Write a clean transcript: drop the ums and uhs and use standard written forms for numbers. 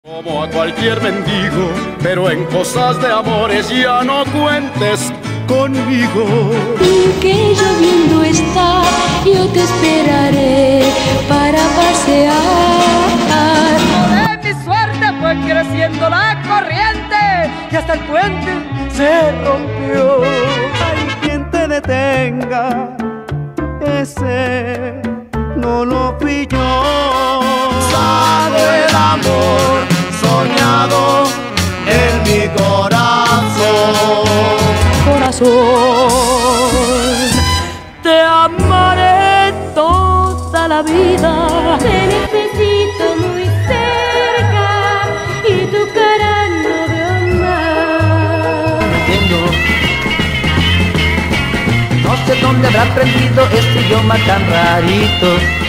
Como a cualquier mendigo, pero en cosas de amores ya no cuentes conmigo. Que lloviendo está, yo te esperaré para pasear. De mi suerte fue creciendo la corriente y hasta el puente se rompió. Hay quien te detenga, ese no lo fui yo. Sabe el amor soñado en mi corazón. Corazón, te amaré toda la vida. Te necesito muy cerca y tu cara no veo más. No sé dónde habrá aprendido este idioma tan rarito.